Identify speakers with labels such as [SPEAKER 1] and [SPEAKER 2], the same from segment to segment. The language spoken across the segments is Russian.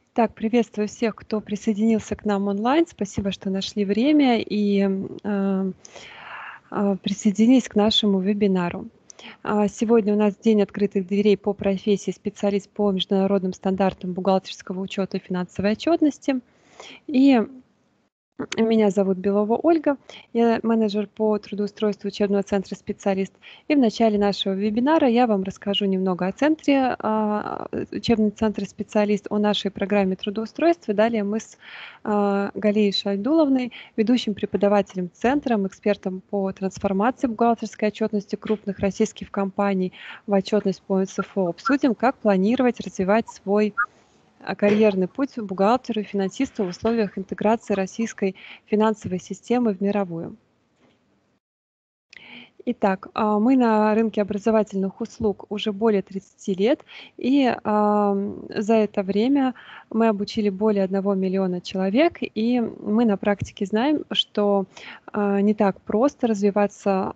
[SPEAKER 1] Так, приветствую всех, кто присоединился к нам онлайн. Спасибо, что нашли время и присоединились к нашему вебинару. Сегодня у нас день открытых дверей по профессии специалист по международным стандартам бухгалтерского учета и финансовой отчетности. И меня зовут Белова Ольга, я менеджер по трудоустройству учебного центра «Специалист». И в начале нашего вебинара я вам расскажу немного о центре, учебный центр «Специалист», о нашей программе трудоустройства. Далее мы с Галией Шайдуловной, ведущим преподавателем центра, экспертом по трансформации бухгалтерской отчетности крупных российских компаний в отчетность по МСФО, обсудим, как планировать, развивать свой карьерный путь бухгалтеру и финансисту в условиях интеграции российской финансовой системы в мировую. Итак, мы на рынке образовательных услуг уже более 30 лет, и за это время мы обучили более 1 миллиона человек, и мы на практике знаем, что не так просто развиваться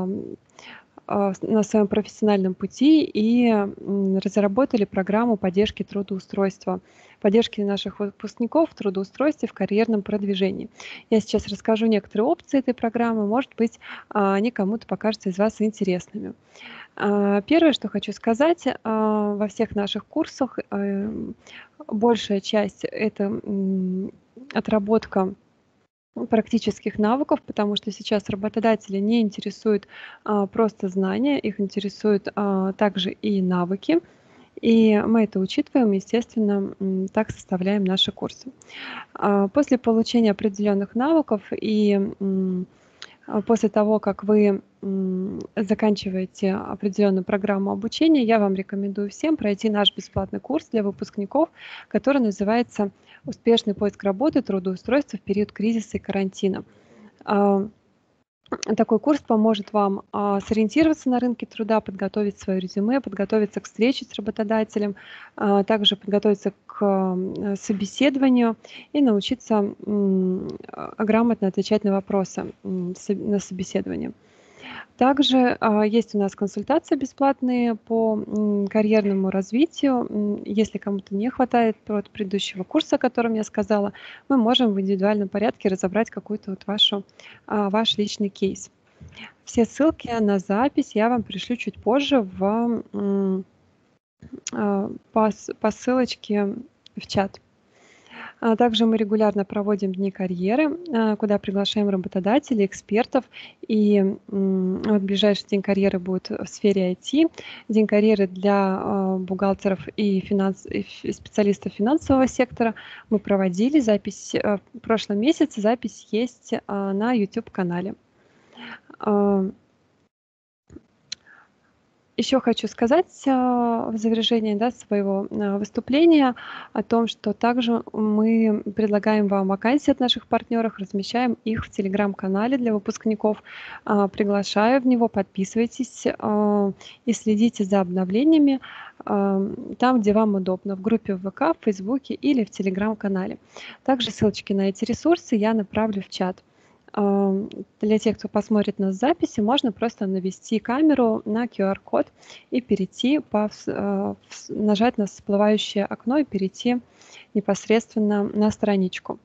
[SPEAKER 1] на своем профессиональном пути и разработали программу поддержки трудоустройства, поддержки наших выпускников в трудоустройстве, в карьерном продвижении. Я сейчас расскажу некоторые опции этой программы, может быть, они кому-то покажутся из вас интересными. Первое, что хочу сказать, во всех наших курсах большая часть – это отработка практических навыков, потому что сейчас работодатели не интересуют просто знания, их интересуют также и навыки. И мы это учитываем, естественно, так составляем наши курсы. После получения определенных навыков и после того, как вы заканчиваете определенную программу обучения, я вам рекомендую всем пройти наш бесплатный курс для выпускников, который называется «Успешный поиск работы, трудоустройства в период кризиса и карантина». Такой курс поможет вам сориентироваться на рынке труда, подготовить свое резюме, подготовиться к встрече с работодателем, также подготовиться к собеседованию и научиться грамотно отвечать на вопросы на собеседовании. Также есть у нас консультации бесплатные по карьерному развитию. Если кому-то не хватает предыдущего курса, о котором я сказала, мы можем в индивидуальном порядке разобрать какой-то ваш личный кейс. Все ссылки на запись я вам пришлю чуть позже по ссылочке в чат. Также мы регулярно проводим дни карьеры, куда приглашаем работодателей, экспертов. И вот ближайший день карьеры будет в сфере IT, день карьеры для бухгалтеров и специалистов финансового сектора. Мы проводили запись в прошлом месяце, запись есть на YouTube-канале. Еще хочу сказать в завершении своего выступления о том, что также мы предлагаем вам вакансии от наших партнеров, размещаем их в телеграм-канале для выпускников. Приглашаю в него, подписывайтесь и следите за обновлениями там, где вам удобно, в группе в ВК, в Фейсбуке или в телеграм-канале. Также ссылочки на эти ресурсы я направлю в чат. Для тех, кто посмотрит нас в записи, можно просто навести камеру на QR-код и перейти, нажать на всплывающее окно и перейти непосредственно на страничку.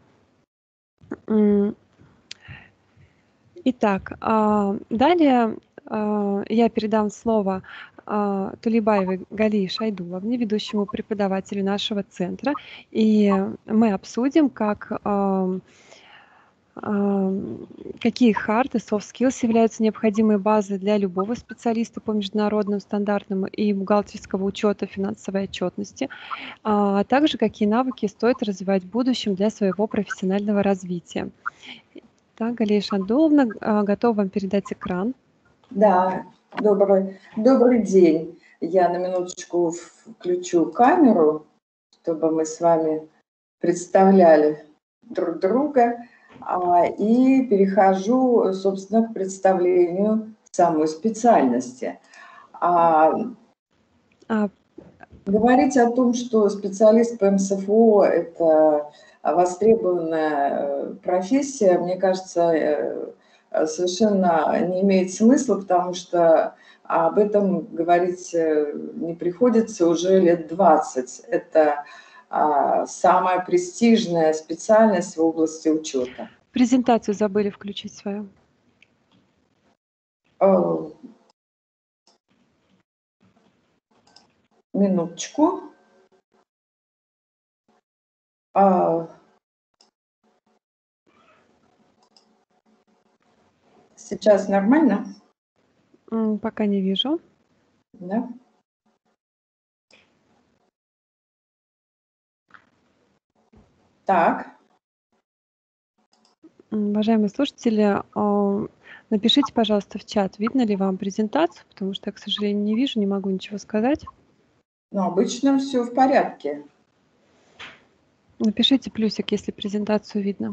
[SPEAKER 1] Итак, далее я передам слово Тулибаевой Галии Шайдуловне, ведущему преподавателю нашего центра, и мы обсудим, какие hard и soft skills являются необходимой базой для любого специалиста по международным стандартам и бухгалтерского учета финансовой отчетности, а также какие навыки стоит развивать в будущем для своего профессионального развития. Так, Галия Шайдуловна, готова вам передать экран.
[SPEAKER 2] Да, добрый день. Я на минуточку включу камеру, чтобы мы с вами представляли друг друга. И перехожу, собственно, к представлению самой специальности. Говорить о том, что специалист по МСФО – это востребованная профессия, мне кажется, совершенно не имеет смысла, потому что об этом говорить не приходится уже лет 20. Это самая престижная специальность в области учета.
[SPEAKER 1] Презентацию забыли включить свою.
[SPEAKER 2] Минуточку. Сейчас нормально?
[SPEAKER 1] Пока не вижу.
[SPEAKER 2] Да? Так.
[SPEAKER 1] Уважаемые слушатели, напишите, пожалуйста, в чат, видно ли вам презентацию, потому что я, к сожалению, не вижу, не могу ничего сказать.
[SPEAKER 2] Ну, обычно все в порядке.
[SPEAKER 1] Напишите плюсик, если презентацию видно.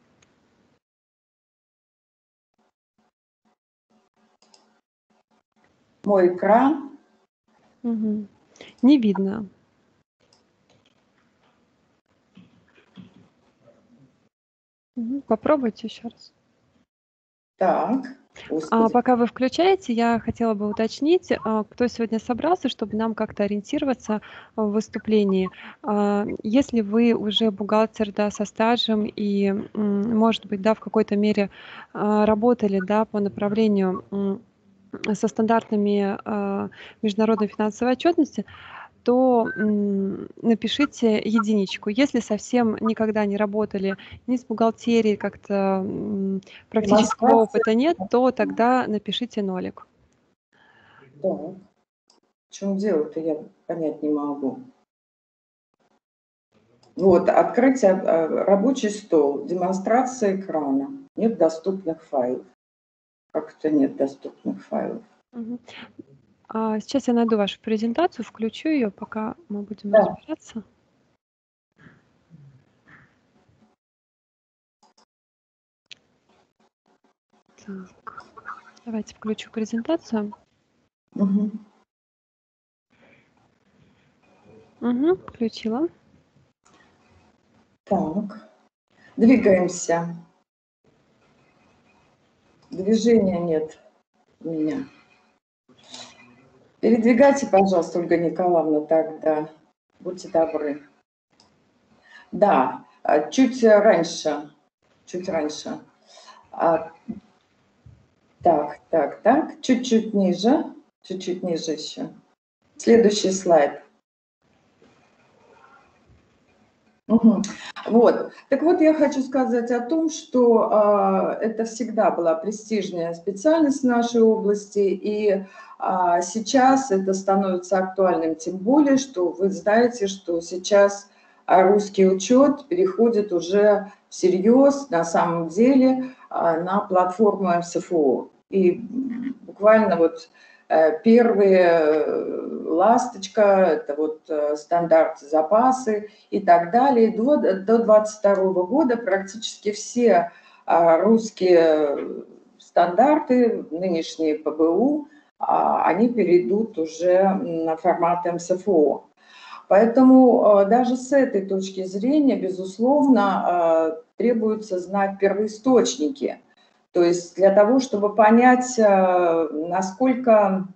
[SPEAKER 2] Мой экран.
[SPEAKER 1] Угу. Не видно. Угу. Попробуйте еще раз.
[SPEAKER 2] Так.
[SPEAKER 1] Пока вы включаете, я хотела бы уточнить, кто сегодня собрался, чтобы нам как-то ориентироваться в выступлении. Если вы уже бухгалтер, да, со стажем и, может быть, да, в какой-то мере работали, да, по направлению со стандартами международной финансовой отчетности, то напишите единичку. Если совсем никогда не работали ни с бухгалтерией, как-то практического опыта нет, то тогда напишите нолик.
[SPEAKER 2] Так. В чем дело-то, я понять не могу. Вот, открыть рабочий стол, демонстрация экрана. Нет доступных файлов. Как это нет доступных файлов?
[SPEAKER 1] Угу. Сейчас я найду вашу презентацию, включу ее, пока мы будем разбираться. Так, давайте включу презентацию.
[SPEAKER 2] Угу.
[SPEAKER 1] Угу, включила.
[SPEAKER 2] Так, двигаемся. Движения нет у меня. Передвигайте, пожалуйста, Ольга Николаевна, тогда. Будьте добры. Да, чуть раньше. Чуть раньше. Так. Чуть-чуть ниже. Чуть-чуть ниже еще. Следующий слайд. Угу. Вот. Так вот, я хочу сказать о том, что это всегда была престижная специальность в нашей области, и сейчас это становится актуальным, тем более, что вы знаете, что сейчас русский учет переходит уже всерьез, на самом деле, на платформу МСФО. И буквально вот первые ласточка, это вот стандарт запасы и так далее. До 2022 года практически все русские стандарты, нынешние ПБУ, они перейдут уже на формат МСФО. Поэтому даже с этой точки зрения, безусловно, требуется знать первоисточники. То есть для того, чтобы понять, насколько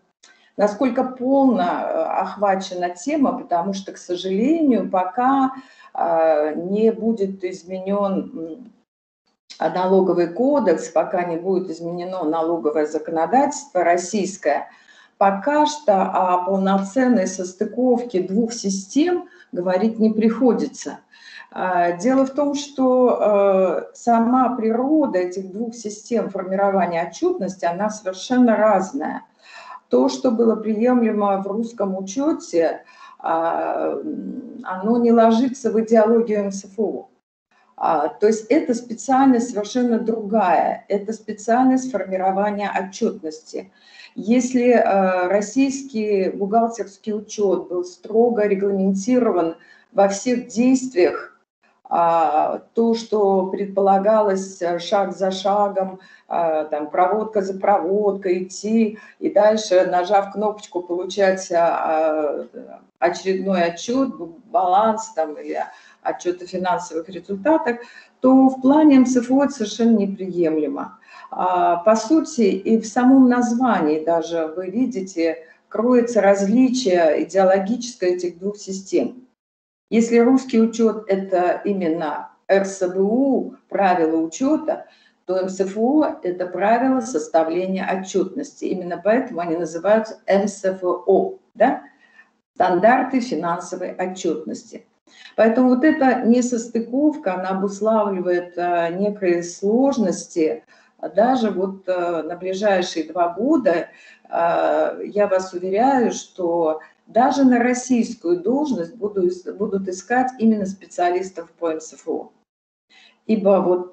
[SPEAKER 2] полно охвачена тема, потому что, к сожалению, пока не будет изменен налоговый кодекс, пока не будет изменено налоговое законодательство российское, пока что о полноценной состыковке двух систем говорить не приходится. Дело в том, что сама природа этих двух систем формирования отчетности, она совершенно разная. То, что было приемлемо в русском учете, оно не ложится в идеологию МСФО. То есть это специальность совершенно другая, это специальность формирования отчетности. Если российский бухгалтерский учет был строго регламентирован во всех действиях, то, что предполагалось шаг за шагом, там, проводка за проводкой идти и дальше, нажав кнопочку, получать очередной отчет, баланс там, или отчет о финансовых результатах, то в плане МСФО это совершенно неприемлемо. По сути, и в самом названии даже вы видите, кроется различие идеологическое этих двух систем. Если русский учет – это именно РСБУ, правила учета, то МСФО – это правила составления отчетности. Именно поэтому они называются МСФО, да? Стандарты финансовой отчетности. Поэтому вот эта несостыковка, она обуславливает некие сложности. Даже вот на ближайшие 2 года я вас уверяю, что даже на российскую должность будут искать именно специалистов по МСФО. Ибо вот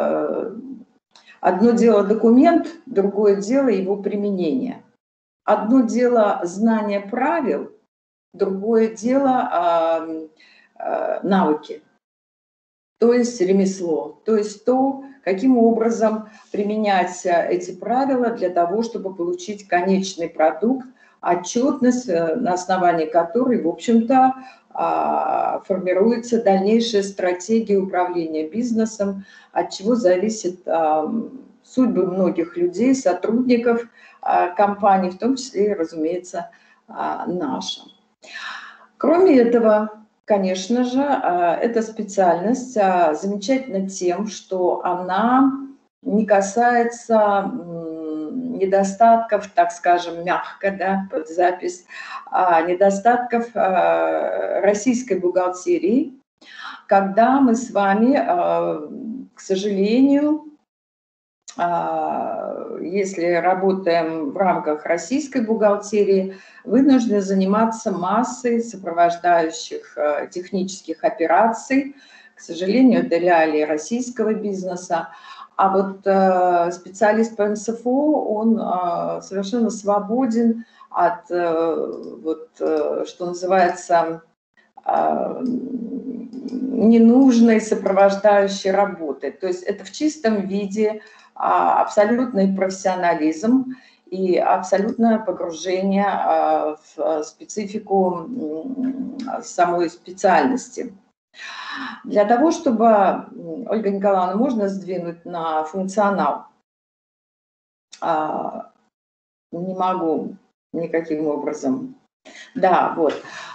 [SPEAKER 2] одно дело документ, другое дело его применение. Одно дело знание правил, другое дело навыки, то есть ремесло, то есть то, каким образом применять эти правила для того, чтобы получить конечный продукт, отчетность, на основании которой, в общем-то, формируется дальнейшая стратегия управления бизнесом, от чего зависит судьбы многих людей, сотрудников компаний, в том числе, разумеется, наша. Кроме этого, конечно же, эта специальность замечательна тем, что она не касается недостатков, так скажем, мягко, да, под запись, недостатков российской бухгалтерии, когда мы с вами, к сожалению, если работаем в рамках российской бухгалтерии, вынуждены заниматься массой сопровождающих технических операций. К сожалению, это реалии российского бизнеса. А вот специалист по МСФО, он совершенно свободен от, вот, что называется, ненужной сопровождающей работы. То есть это в чистом виде абсолютный профессионализм и абсолютное погружение в специфику самой специальности. Для того, чтобы, Ольга Николаевна, можно сдвинуть на функционал? Не могу никаким образом. Да, вот.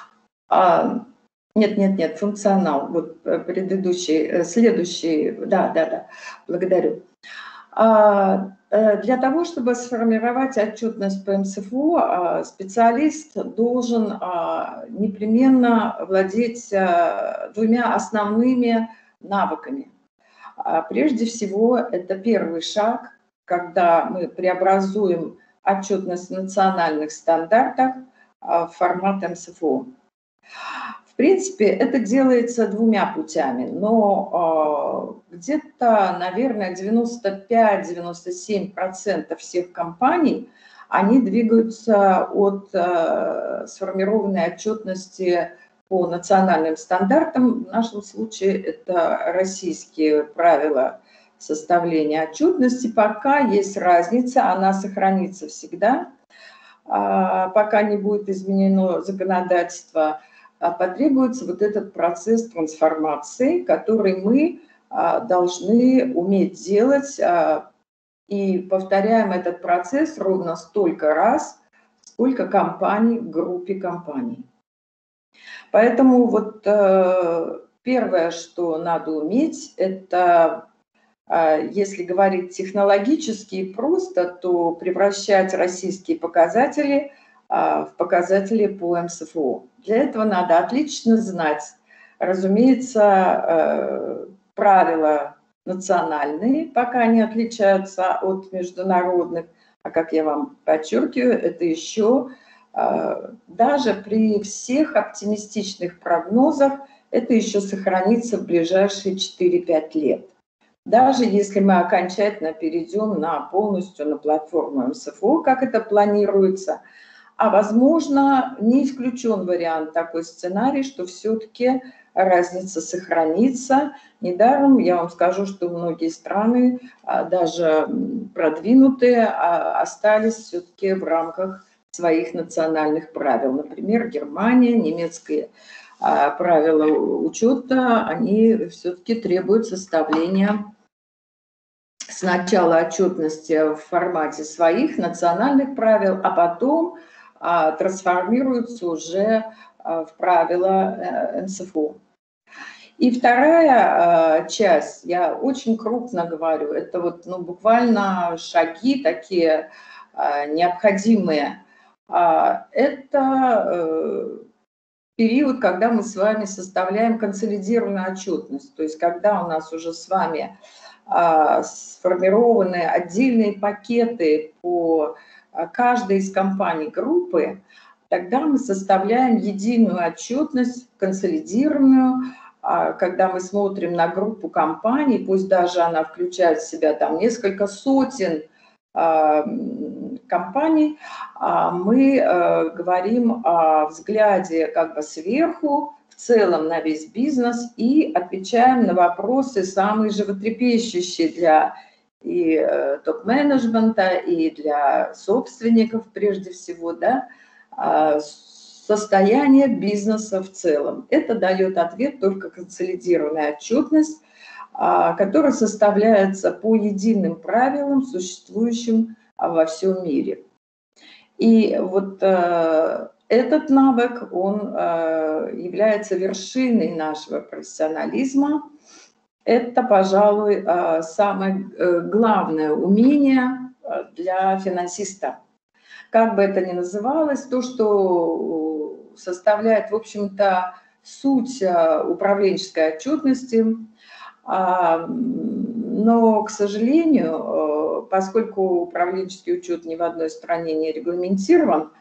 [SPEAKER 2] Нет, функционал. Вот предыдущий, следующий. Да, благодарю. Для того, чтобы сформировать отчетность по МСФО, специалист должен непременно владеть 2 основными навыками. Прежде всего, это первый шаг, когда мы преобразуем отчетность в национальных стандартах в формат МСФО. В принципе, это делается 2 путями, но где-то, наверное, 95-97% всех компаний, они двигаются от сформированной отчетности по национальным стандартам. В нашем случае это российские правила составления отчетности. Пока есть разница, она сохранится всегда, пока не будет изменено законодательство. Потребуется вот этот процесс трансформации, который мы должны уметь делать, и повторяем этот процесс ровно столько раз, сколько компаний в группе компаний. Поэтому вот первое, что надо уметь, это, если говорить технологически и просто, то превращать российские показатели в показатели по МСФО. Для этого надо отлично знать, разумеется, правила национальные, пока они отличаются от международных, а как я вам подчеркиваю, это еще даже при всех оптимистичных прогнозах, это еще сохранится в ближайшие 4-5 лет. Даже если мы окончательно перейдем полностью на платформу МСФО, как это планируется, а возможно, не исключен вариант, такой сценарий, что все-таки разница сохранится. Недаром я вам скажу, что многие страны, даже продвинутые, остались все-таки в рамках своих национальных правил. Например, Германия, немецкие правила учета, они все-таки требуют составления сначала отчетности в формате своих национальных правил, а потом трансформируются уже в правила НСФО. И вторая часть, я очень крупно говорю, это вот, ну, буквально шаги такие необходимые. Это период, когда мы с вами составляем консолидированную отчетность, то есть когда у нас уже с вами сформированы отдельные пакеты по каждой из компаний группы, тогда мы составляем единую отчетность, консолидированную, когда мы смотрим на группу компаний, пусть даже она включает в себя там несколько сотен компаний, мы говорим о взгляде как бы сверху, в целом на весь бизнес и отвечаем на вопросы самые животрепещущие для и топ-менеджмента, и для собственников прежде всего, да, состояние бизнеса в целом. Это дает ответ только консолидированная отчетность, которая составляется по единым правилам, существующим во всем мире. И вот этот навык, он является вершиной нашего профессионализма. Это, пожалуй, самое главное умение для финансиста. Как бы это ни называлось, то, что составляет, в общем-то, суть управленческой отчетности. Но, к сожалению, поскольку управленческий учет ни в одной стране не регламентирован,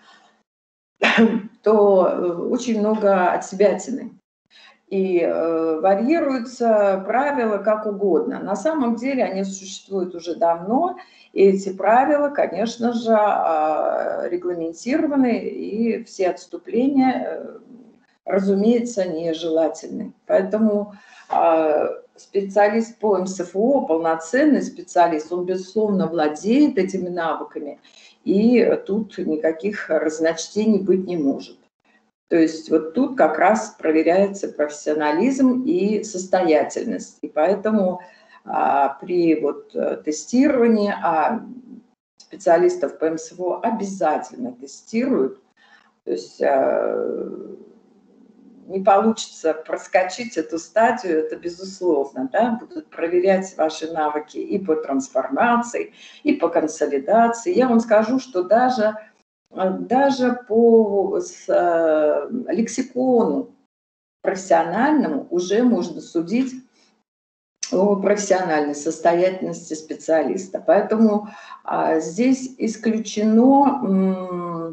[SPEAKER 2] то очень много отсебятины. И варьируются правила как угодно. На самом деле они существуют уже давно, и эти правила, конечно же, регламентированы, и все отступления, разумеется, нежелательны. Поэтому специалист по МСФО, полноценный специалист, он, безусловно, владеет этими навыками, и тут никаких разночтений быть не может. То есть вот тут как раз проверяется профессионализм и состоятельность. И поэтому при вот тестировании специалистов по МСФО обязательно тестируют. То есть не получится проскочить эту стадию, это безусловно, да, будут проверять ваши навыки и по трансформации, и по консолидации. Я вам скажу, что даже по лексикону профессиональному уже можно судить о профессиональной состоятельности специалиста. Поэтому здесь исключено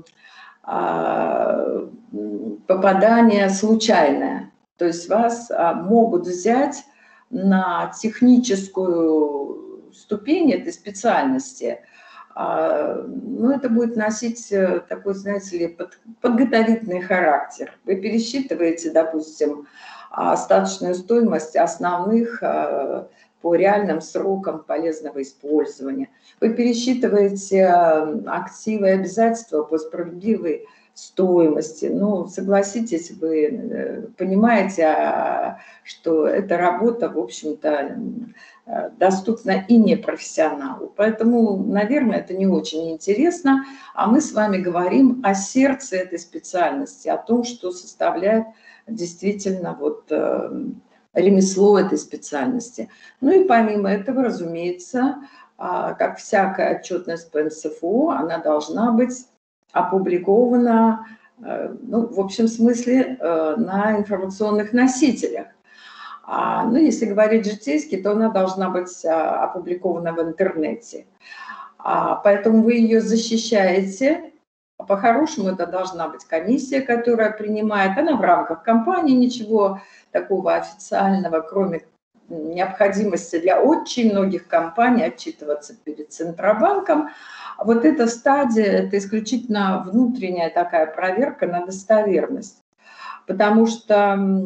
[SPEAKER 2] попадание случайное. То есть вас могут взять на техническую ступень этой специальности, но это будет носить такой, знаете ли, подготовительный характер. Вы пересчитываете, допустим, остаточную стоимость основных по реальным срокам полезного использования. Вы пересчитываете активы и обязательства по справедливой стоимости. Ну, согласитесь, вы понимаете, что эта работа, в общем-то, доступна и непрофессионалу. Поэтому, наверное, это не очень интересно. А мы с вами говорим о сердце этой специальности, о том, что составляет действительно вот ремесло этой специальности. Ну и помимо этого, разумеется, как всякая отчетность по МСФО, она должна быть опубликована, ну, в общем смысле, на информационных носителях. Ну, если говорить житейски, то она должна быть опубликована в интернете. Поэтому вы ее защищаете. По-хорошему, это должна быть комиссия, которая принимает. Она в рамках компании, ничего такого официального, кроме необходимости для очень многих компаний отчитываться перед Центробанком. Вот эта стадия, это исключительно внутренняя такая проверка на достоверность. Потому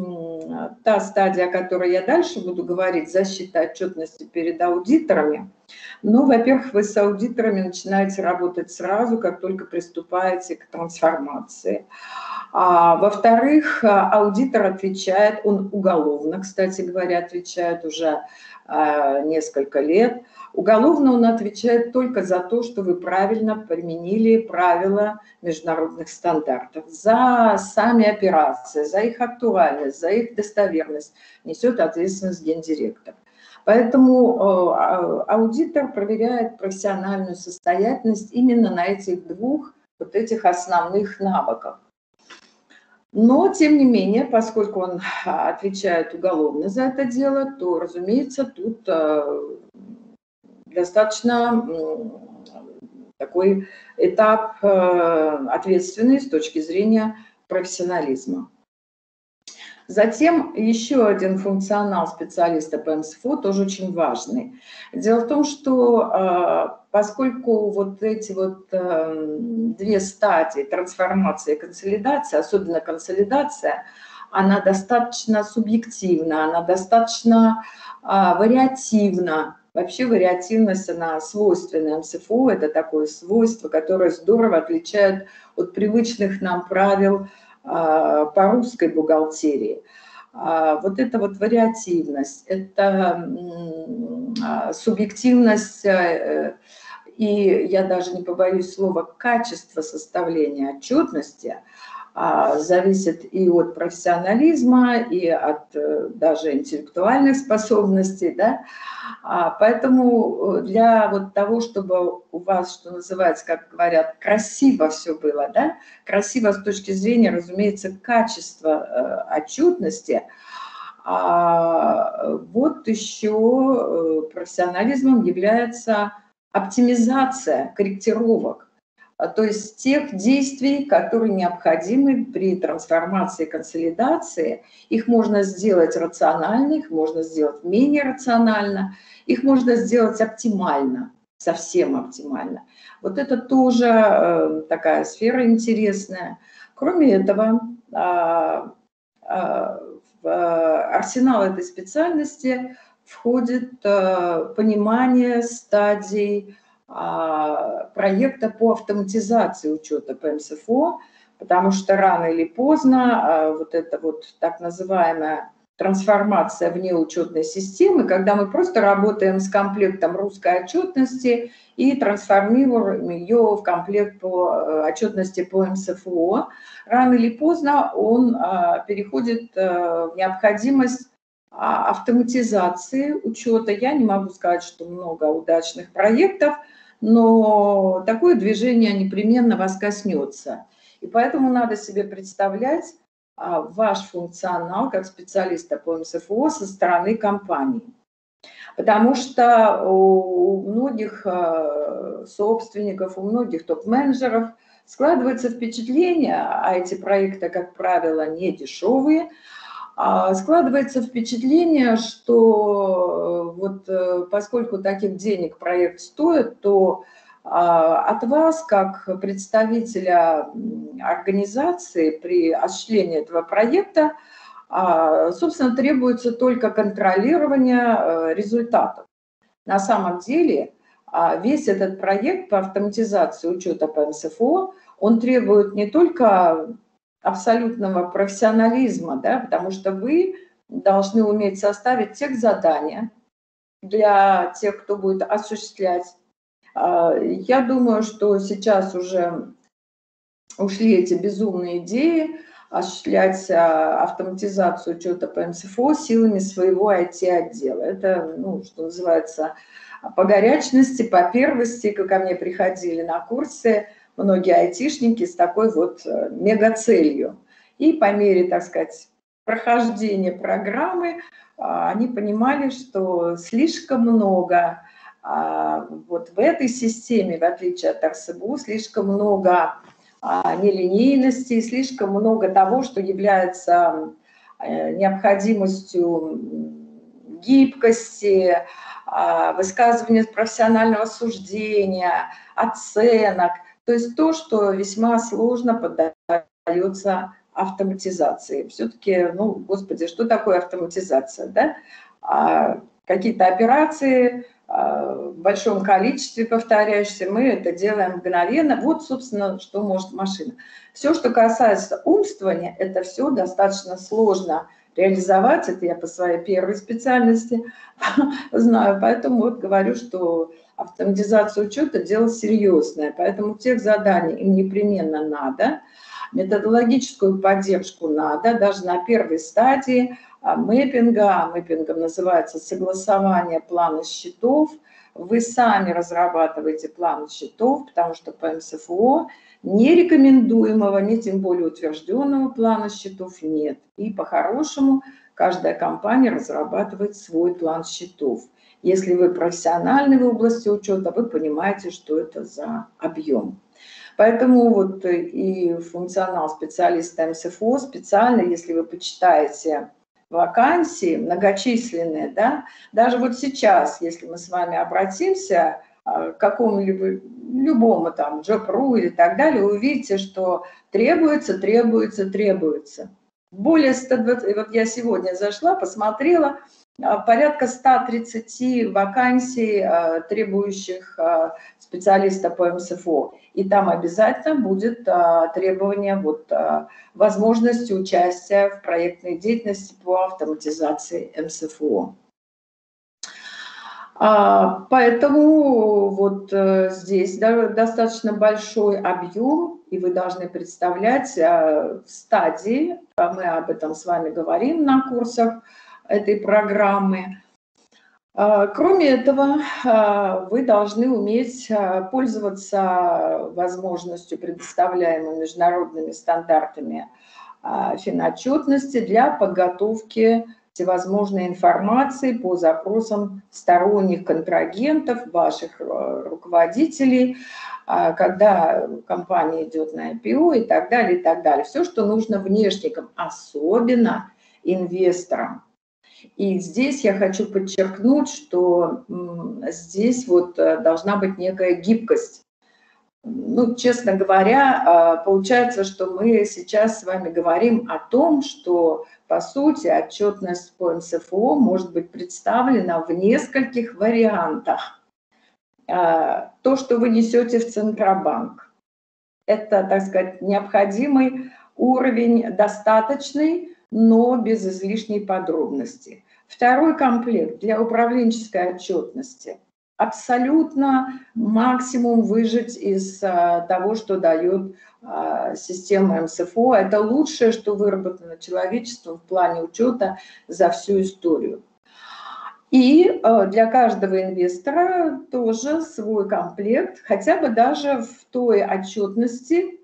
[SPEAKER 2] что та стадия, о которой я дальше буду говорить, защита отчетности перед аудиторами, Ну, во-первых, вы с аудиторами начинаете работать сразу, как только приступаете к трансформации. Во-вторых, аудитор отвечает, он уголовно, кстати говоря, отвечает уже несколько лет. Уголовно он отвечает только за то, что вы правильно применили правила международных стандартов. За сами операции, за их актуальность, за их достоверность несет ответственность гендиректор. Поэтому аудитор проверяет профессиональную состоятельность именно на этих двух вот этих основных навыках. Но, тем не менее, поскольку он отвечает уголовно за это дело, то, разумеется, тут достаточно такой этап ответственный с точки зрения профессионализма. Затем еще один функционал специалиста по МСФО тоже очень важный. Дело в том, что поскольку вот эти вот две стадии, трансформация и консолидация, особенно консолидация, она достаточно субъективна, она достаточно вариативна. Вообще вариативность, она свойственна МСФО, это такое свойство, которое здорово отличает от привычных нам правил по русской бухгалтерии. Вот эта вот вариативность, это субъективность, и я даже не побоюсь слова, качество составления отчетности зависит и от профессионализма, и от даже интеллектуальных способностей, да? Поэтому для вот того, чтобы у вас, что называется, как говорят, красиво все было, да? Красиво с точки зрения, разумеется, качества отчетности, вот еще профессионализмом является оптимизация корректировок. То есть тех действий, которые необходимы при трансформации и консолидации. Их можно сделать рационально, их можно сделать менее рационально, их можно сделать оптимально, совсем оптимально. Вот это тоже такая сфера интересная. Кроме этого, в арсенал этой специальности входит понимание стадий проекта по автоматизации учета по МСФО, потому что рано или поздно вот эта вот так называемая трансформация внеучетной системы, когда мы просто работаем с комплектом русской отчетности и трансформируем ее в комплект по отчетности по МСФО, рано или поздно он переходит в необходимость автоматизации учета. Я не могу сказать, что много удачных проектов, но такое движение непременно вас коснется. И поэтому надо себе представлять ваш функционал как специалиста по МСФО со стороны компании. Потому что у многих собственников, у многих топ-менеджеров складывается впечатление, а эти проекты, как правило, не дешевые, складывается впечатление, что вот поскольку таких денег проект стоит, то от вас, как представителя организации при осуществлении этого проекта, собственно, требуется только контролирование результатов. На самом деле весь этот проект по автоматизации учета по МСФО, он требует не только абсолютного профессионализма, да, потому что вы должны уметь составить техзадания для тех, кто будет осуществлять. Я думаю, что сейчас уже ушли эти безумные идеи осуществлять автоматизацию учета по МСФО силами своего IT-отдела. Это, ну, что называется, по горячности, по первости, ко мне приходили на курсы многие айтишники с такой вот мегацелью. И по мере, так сказать, прохождения программы они понимали, что слишком много вот в этой системе, в отличие от РСБУ, слишком много нелинейности, слишком много того, что является необходимостью гибкости, высказывания профессионального суждения, оценок. То есть то, что весьма сложно поддается автоматизации. Все-таки, ну, господи, что такое автоматизация, да? Какие-то операции в большом количестве повторяющихся, мы это делаем мгновенно. Вот, собственно, что может машина. Все, что касается умствования, это все достаточно сложно реализовать. Это я по своей первой специальности знаю. Поэтому вот говорю, что автоматизация учета – дело серьезное. Поэтому тех заданий им непременно надо. Методологическую поддержку надо, даже на первой стадии мэппинга. Мэппингом называется согласование плана счетов. Вы сами разрабатываете план счетов, потому что по МСФО нерекомендуемого, не тем более утвержденного плана счетов нет. И по-хорошему каждая компания разрабатывает свой план счетов. Если вы профессиональный в области учета, вы понимаете, что это за объем. Поэтому вот и функционал специалиста МСФО специально, если вы почитаете вакансии многочисленные, да, даже вот сейчас, если мы с вами обратимся к какому-либо, любому там Job.ru или так далее, вы увидите, что требуется. Более 120, вот я сегодня зашла, посмотрела, порядка 130 вакансий, требующих специалиста по МСФО. И там обязательно будет требование возможности участия в проектной деятельности по автоматизации МСФО. Поэтому вот здесь достаточно большой объем, и вы должны представлять стадии, мы об этом с вами говорим на курсах этой программы. Кроме этого, вы должны уметь пользоваться возможностью, предоставляемой международными стандартами финотчетности для подготовки всевозможной информации по запросам сторонних контрагентов, ваших руководителей, когда компания идет на IPO и так далее, и так далее. Все, что нужно внешникам, особенно инвесторам. И здесь я хочу подчеркнуть, что здесь вот должна быть некая гибкость. Ну, честно говоря, получается, что мы сейчас с вами говорим о том, что, по сути, отчетность по МСФО может быть представлена в нескольких вариантах. То, что вы несете в Центробанк, это, так сказать, необходимый уровень, достаточный, но без излишней подробности. Второй комплект для управленческой отчетности. Абсолютно максимум выжать из того, что дает система МСФО. Это лучшее, что выработано человечеством в плане учета за всю историю. И для каждого инвестора тоже свой комплект, хотя бы даже в той отчетности,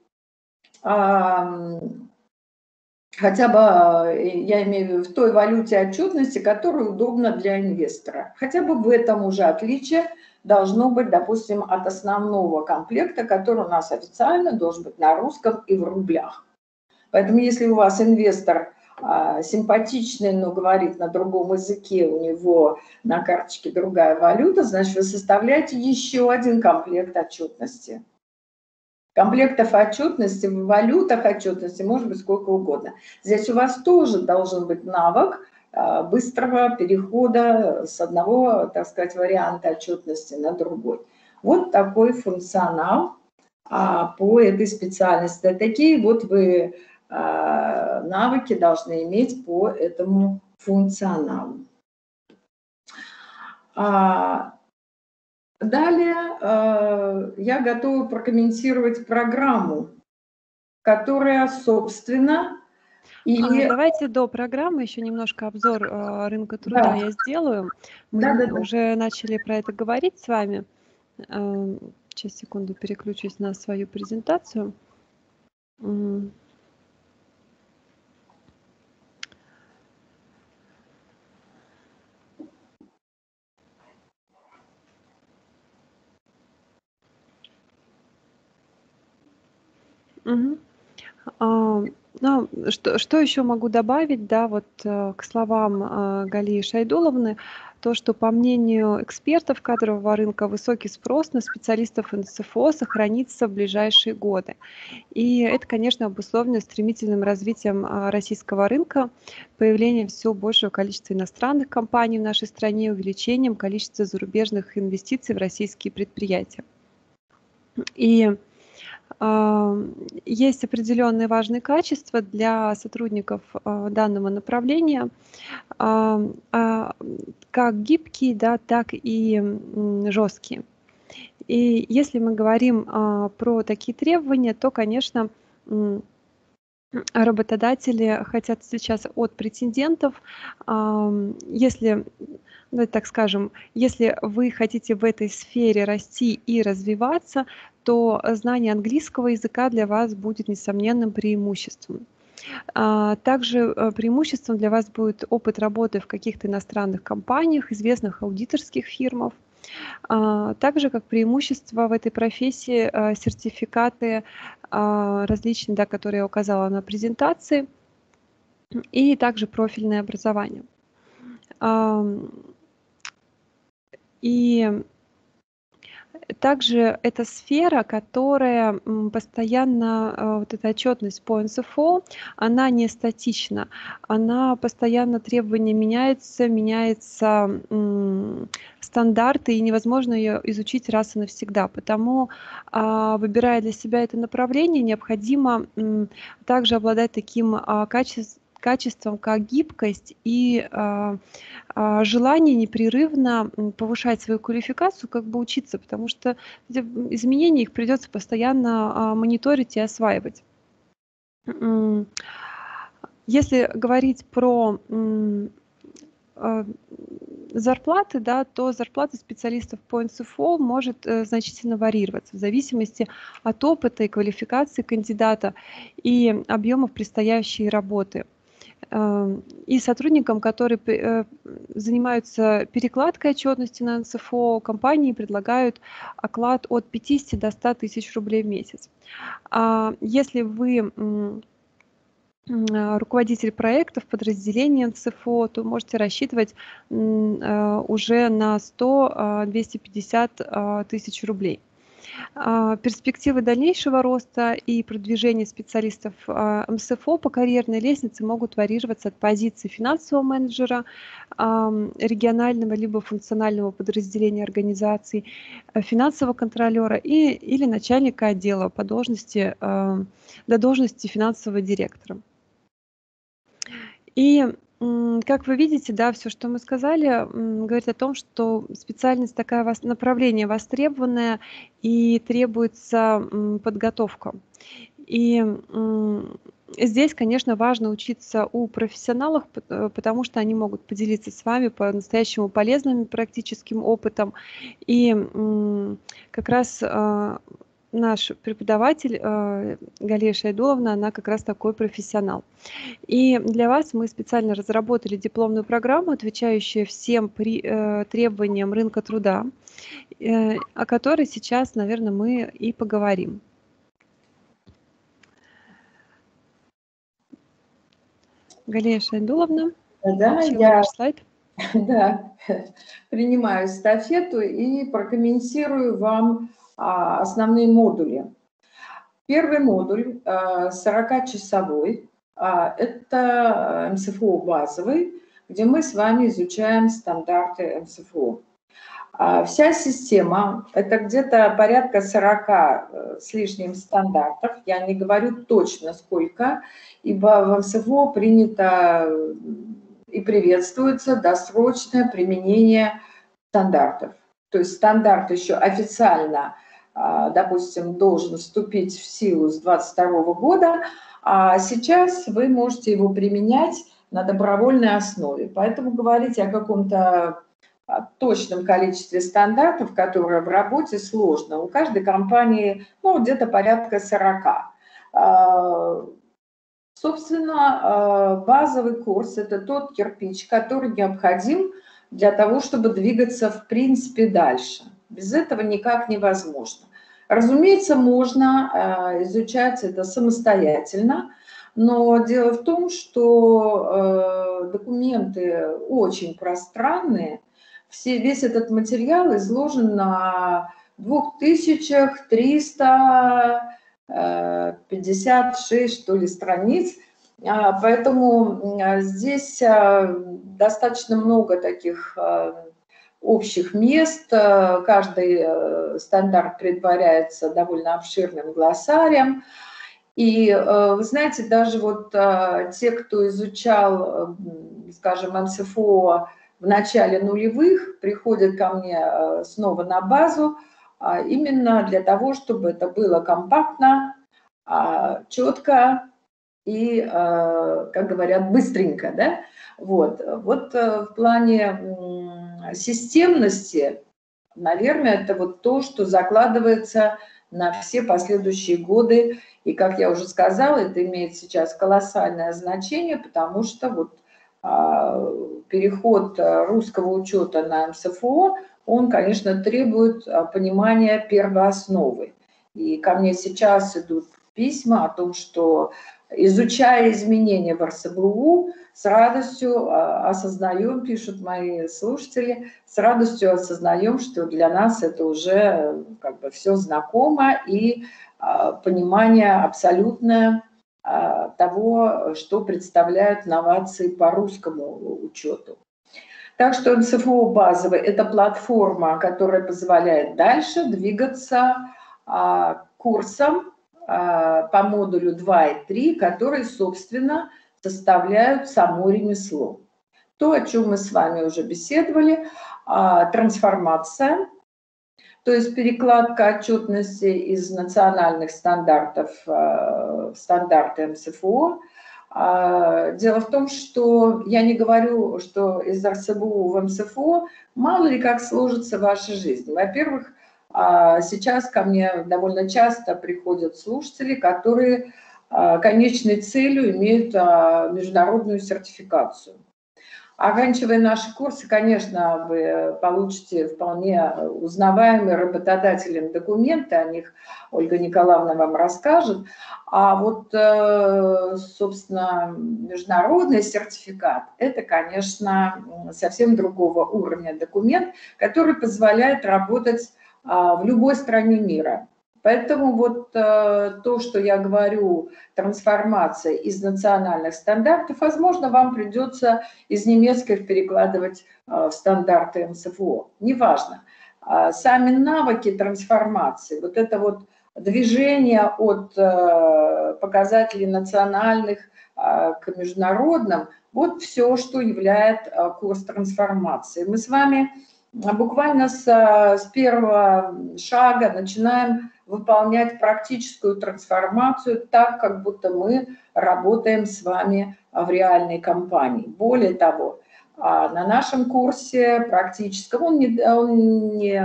[SPEAKER 2] хотя бы, я имею в виду, в той валюте отчетности, которая удобна для инвестора. Хотя бы в этом уже отличие должно быть, допустим, от основного комплекта, который у нас официально должен быть на русском и в рублях. Поэтому если у вас инвестор симпатичный, но говорит на другом языке, у него на карточке другая валюта, значит, вы составляете еще один комплект отчетности. Комплектов отчетности, в валютах отчетности может быть сколько угодно. Здесь у вас тоже должен быть навык быстрого перехода с одного, так сказать, варианта отчетности на другой. Вот такой функционал по этой специальности. Такие вот вы навыки должны иметь по этому функционалу. Далее я готова прокомментировать программу, которая, собственно,
[SPEAKER 1] Давайте до программы еще немножко обзор рынка труда я сделаю. Мы уже начали про это говорить с вами. Сейчас, секунду, переключусь на свою презентацию. Ну, что еще могу добавить, да, вот к словам Галии Шайдуловны, то, что по мнению экспертов кадрового рынка высокий спрос на специалистов НСФО сохранится в ближайшие годы. И это, конечно, обусловлено стремительным развитием российского рынка, появлением все большего количества иностранных компаний в нашей стране, увеличением количества зарубежных инвестиций в российские предприятия. И есть определенные важные качества для сотрудников данного направления, как гибкие, да, так и жесткие. И если мы говорим про такие требования, то, конечно, работодатели хотят сейчас от претендентов, если, ну, так скажем, если вы хотите в этой сфере расти и развиваться, то знание английского языка для вас будет несомненным преимуществом. Также преимуществом для вас будет опыт работы в каких-то иностранных компаниях, известных аудиторских фирмах. Также как преимущество в этой профессии сертификаты различные, да, которые я указала на презентации, и также профильное образование. И также это сфера, которая постоянно, вот эта отчетность по НСФО, она не статична, она постоянно, требования меняются стандарты, и невозможно ее изучить раз и навсегда. Потому, выбирая для себя это направление, необходимо также обладать таким качеством, как гибкость и желание непрерывно повышать свою квалификацию, как бы учиться, потому что эти изменения, их придется постоянно мониторить и осваивать. Если говорить про зарплаты, да, то зарплата специалистов по НСФО может значительно варьироваться в зависимости от опыта и квалификации кандидата и объемов предстоящей работы. И сотрудникам, которые занимаются перекладкой отчетности на НСФО, компании предлагают оклад от 50 до 100 тысяч рублей в месяц. Если вы руководитель проектов, подразделения НСФО, то можете рассчитывать уже на 100-250 тысяч рублей. Перспективы дальнейшего роста и продвижения специалистов МСФО по карьерной лестнице могут варьироваться от позиции финансового менеджера, регионального либо функционального подразделения организации, финансового контролера или начальника отдела по должности, до должности финансового директора. И как вы видите, да, все, что мы сказали, говорит о том, что специальность такая, направление востребованное и требуется подготовка. И здесь, конечно, важно учиться у профессионалов, потому что они могут поделиться с вами по-настоящему полезным практическим опытом. И как раз наш преподаватель Галия Шайдуловна, она как раз такой профессионал. И для вас мы специально разработали дипломную программу, отвечающую всем требованиям рынка труда, о которой сейчас, наверное, мы и поговорим. Галия Шайдуловна,
[SPEAKER 2] Да, я
[SPEAKER 1] ваш слайд.
[SPEAKER 2] Да, принимаю эстафету и прокомментирую вам основные модули. Первый модуль 40-часовой, это МСФО базовый, где мы с вами изучаем стандарты МСФО. Вся система – это где-то порядка 40 с лишним стандартов. Я не говорю точно сколько, ибо в МСФО принято и приветствуется досрочное применение стандартов. То есть стандарт еще официально, допустим, должен вступить в силу с 2022 года, а сейчас вы можете его применять на добровольной основе. Поэтому говорить о каком-то точном количестве стандартов, которые в работе, сложно. У каждой компании где-то порядка 40. Собственно, базовый курс – это тот кирпич, который необходим для того, чтобы двигаться в принципе дальше. Без этого никак невозможно. Разумеется, можно изучать это самостоятельно, Но дело в том, что документы очень пространные. Весь этот материал изложен на 2356, что ли, страниц. Поэтому здесь достаточно много таких общих мест. Каждый стандарт предваряется довольно обширным глоссарием. И вы знаете, даже вот те, кто изучал, скажем, МСФО в начале нулевых, приходят ко мне снова на базу именно для того, чтобы это было компактно, четко и, как говорят, быстренько, да? Вот в плане системности, наверное, это вот то, что закладывается на все последующие годы. И, как я уже сказала, это имеет сейчас колоссальное значение, потому что вот переход русского учета на МСФО, он, конечно, требует понимания первоосновы. И ко мне сейчас идут письма о том, что, изучая изменения в РСБУ, с радостью осознаем, пишут мои слушатели, с радостью осознаем, что для нас это уже как бы все знакомо и понимание абсолютное того, что представляют новации по русскому учету. Так что МСФО базовый – это платформа, которая позволяет дальше двигаться курсом по модулю 2 и 3, которые, собственно, составляют само ремесло. То, о чем мы с вами уже беседовали, трансформация, то есть перекладка отчетности из национальных стандартов в стандарты МСФО. Дело в том, что я не говорю, что из РСБУ в МСФО мало ли как сложится ваша жизнь. Во-первых, сейчас ко мне довольно часто приходят слушатели, которые конечной целью имеют международную сертификацию. Оканчивая наши курсы, конечно, вы получите вполне узнаваемые работодателям документы, о них Ольга Николаевна вам расскажет. А вот, собственно, международный сертификат – это, конечно, совсем другого уровня документ, который позволяет работать в любой стране мира. Поэтому вот то, что я говорю, трансформация из национальных стандартов, возможно, вам придется из немецких перекладывать в стандарты МСФО. Неважно. Сами навыки трансформации, вот это вот движение от показателей национальных к международным, вот все, что является курс трансформации. Мы с вами буквально с первого шага начинаем выполнять практическую трансформацию так, как будто мы работаем с вами в реальной компании. Более того, на нашем курсе практическом, он не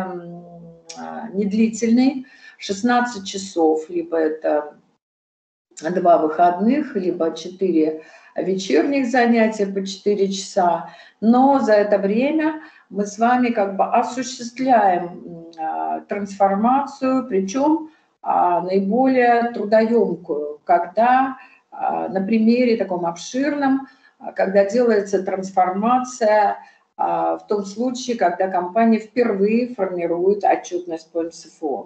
[SPEAKER 2] длительный, 16 часов, либо это 2 выходных, либо 4 вечерних занятия по 4 часа, но за это время мы с вами как бы осуществляем трансформацию, причем наиболее трудоемкую, когда на примере таком обширном, когда делается трансформация в том случае, когда компания впервые формирует отчетность по МСФО.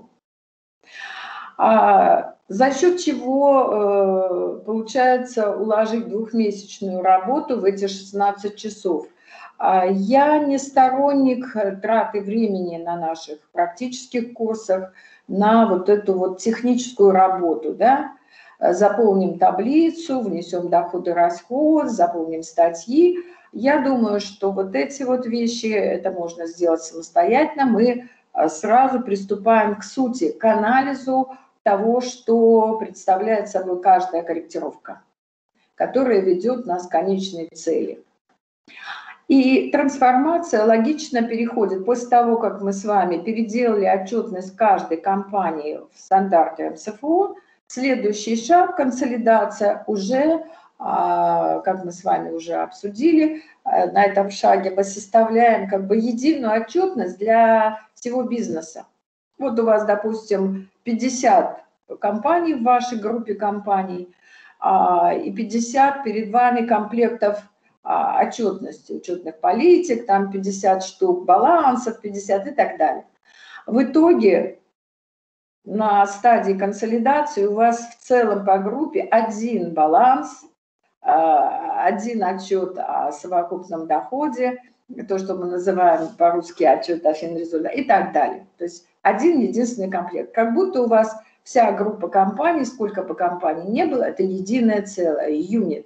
[SPEAKER 2] За счет чего получается уложить двухмесячную работу в эти 16 часов. Я не сторонник траты времени на наших практических курсах на вот эту вот техническую работу, да? Заполним таблицу, внесем доход и расход, заполним статьи. Я думаю, что вот эти вот вещи, это можно сделать самостоятельно. Мы сразу приступаем к сути, к анализу того, что представляет собой каждая корректировка, которая ведет нас к конечной цели. И трансформация логично переходит после того, как мы с вами переделали отчетность каждой компании в стандарты МСФО. Следующий шаг – консолидация уже, как мы с вами уже обсудили, на этом шаге мы составляем как бы единую отчетность для всего бизнеса. Вот у вас, допустим, 50 компаний в вашей группе компаний. и 50 перед вами комплектов отчетности, учетных политик, там 50 штук балансов, 50 и так далее. В итоге на стадии консолидации у вас в целом по группе один баланс, один отчет о совокупном доходе, то, что мы называем по-русски отчет о финрезультате и так далее. То есть один единственный комплект. Как будто у вас вся группа компаний, сколько бы компаний не было, это единое целое, юнит.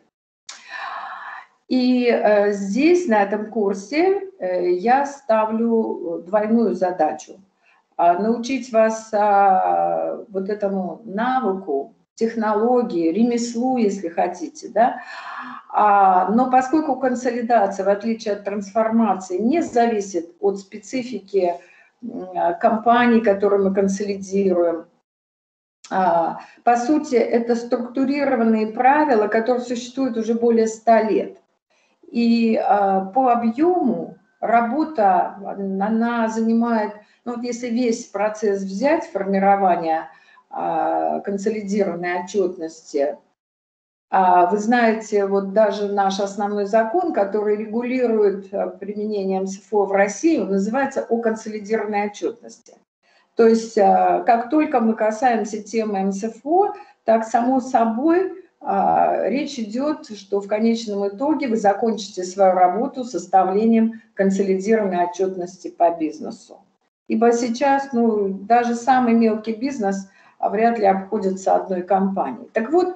[SPEAKER 2] И здесь, на этом курсе, я ставлю двойную задачу. Научить вас вот этому навыку, технологии, ремеслу, если хотите, да. Но поскольку консолидация, в отличие от трансформации, не зависит от специфики компаний, которые мы консолидируем, по сути, это структурированные правила, которые существуют уже более 100 лет. И по объему работа, она занимает, ну вот если весь процесс взять, формирования консолидированной отчетности, вы знаете, вот даже наш основной закон, который регулирует применение МСФО в России, он называется «О консолидированной отчетности». То есть как только мы касаемся темы МСФО, так само собой речь идет, что в конечном итоге вы закончите свою работу составлением консолидированной отчетности по бизнесу. Ибо сейчас даже самый мелкий бизнес вряд ли обходится одной компанией. Так вот,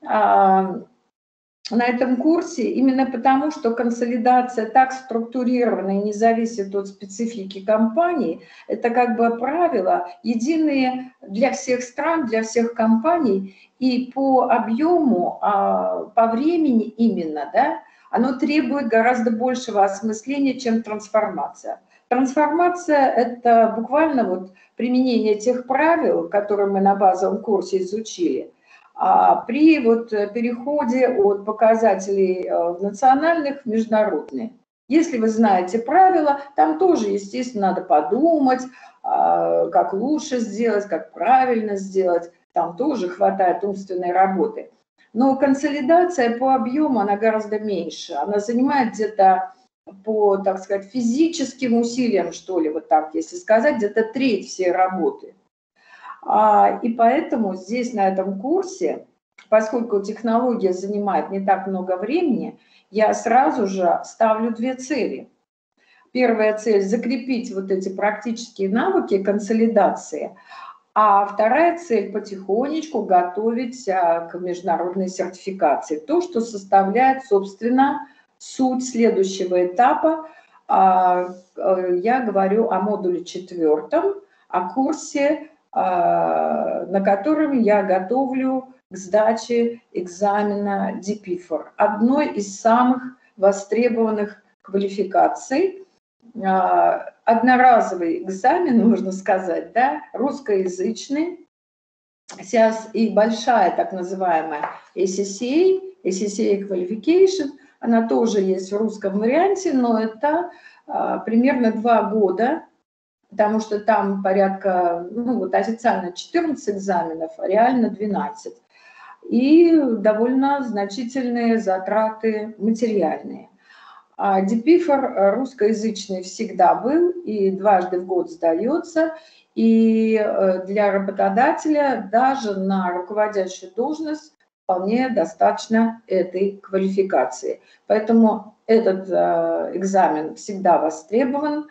[SPEAKER 2] на этом курсе именно потому, что консолидация так структурирована и не зависит от специфики компании, это как бы правила единые для всех стран, для всех компаний, и по объему, по времени именно, да, оно требует гораздо большего осмысления, чем трансформация. Трансформация – это буквально вот применение тех правил, которые мы на базовом курсе изучили, при вот переходе от показателей национальных в международные. Если вы знаете правила, там тоже, естественно, надо подумать, как лучше сделать, как правильно сделать. Там тоже хватает умственной работы. Но консолидация по объему, она гораздо меньше. Она занимает где-то по, так сказать, физическим усилиям, что ли, вот так, если сказать, где-то треть всей работы. И поэтому здесь, на этом курсе, поскольку технология занимает не так много времени, я сразу же ставлю две цели. Первая цель – закрепить вот эти практические навыки консолидации, а вторая цель – потихонечку готовить к международной сертификации. То, что составляет, собственно, суть следующего этапа. Я говорю о модуле 4, о курсе, на котором я готовлю к сдаче экзамена DPFOR, одной из самых востребованных квалификаций. Одноразовый экзамен, можно сказать, да, русскоязычный. Сейчас и большая так называемая SSA Qualification, она тоже есть в русском варианте, но это примерно 2 года, потому что там порядка, вот официально 14 экзаменов, а реально 12. И довольно значительные затраты материальные. DPFOR русскоязычный всегда был и дважды в год сдается. И для работодателя даже на руководящую должность вполне достаточно этой квалификации. Поэтому этот экзамен всегда востребован.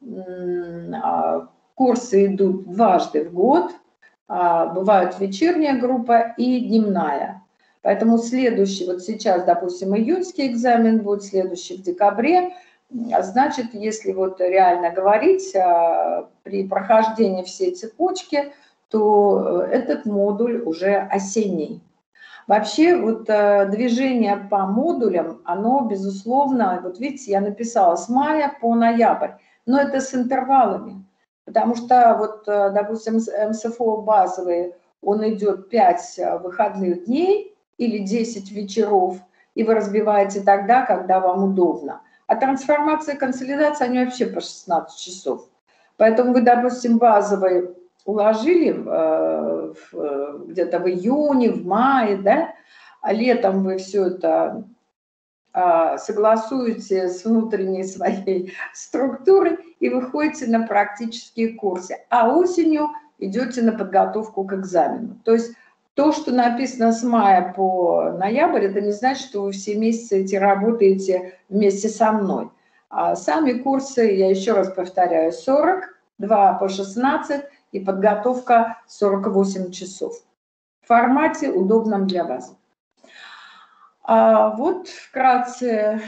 [SPEAKER 2] Курсы идут дважды в год, бывает вечерняя группа и дневная. Поэтому следующий, вот сейчас, допустим, июньский экзамен будет, следующий в декабре. Значит, если вот реально говорить, при прохождении всей цепочки, то этот модуль уже осенний. Вообще вот движение по модулям, оно, безусловно, вот видите, я написала с мая по ноябрь, но это с интервалами, потому что вот, допустим, МСФО базовый, он идет 5 выходных дней или 10 вечеров, и вы разбиваете тогда, когда вам удобно. А трансформация и консолидация, они вообще по 16 часов. Поэтому вы, допустим, базовый уложили где-то в июне, в мае, да, летом вы все это согласуете с внутренней своей структурой и выходите на практические курсы, а осенью идете на подготовку к экзамену. То есть то, что написано с мая по ноябрь, это не значит, что вы все месяцы эти работаете вместе со мной. А сами курсы, я еще раз повторяю, 40, 2 по 16 и подготовка 48 часов. В формате, удобном для вас. Вот вкратце